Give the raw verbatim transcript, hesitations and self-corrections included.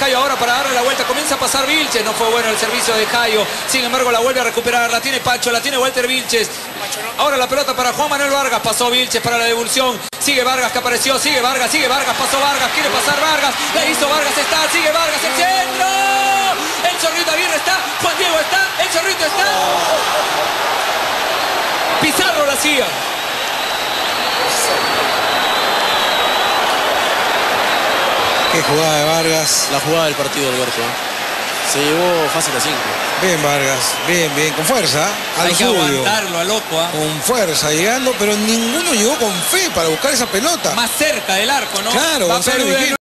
Cayo ahora para darle la vuelta. Comienza a pasar Vilches. No fue bueno el servicio de Cayo. Sin embargo, la vuelve a recuperar. La tiene Pacho, la tiene Walter Vilches. Ahora la pelota para Juan Manuel Vargas. Pasó Vilches para la devolución. Sigue Vargas que apareció. Sigue Vargas, sigue Vargas. Pasó Vargas. Quiere pasar Vargas. La hizo Vargas. Está. Sigue Vargas. El centro. El Zorrito Aguirre está. Juan Diego está. El Zorrito está. Pizarro la hacía. Qué jugada de Vargas. La jugada del partido, Alberto. Se llevó fácil a cinco. Bien Vargas, bien, bien, con fuerza. Hay que aguantarlo a loco. ¿eh? Con fuerza, llegando, pero ninguno llegó con fe para buscar esa pelota. Más cerca del arco, ¿no? Claro, Va Gonzalo Perú de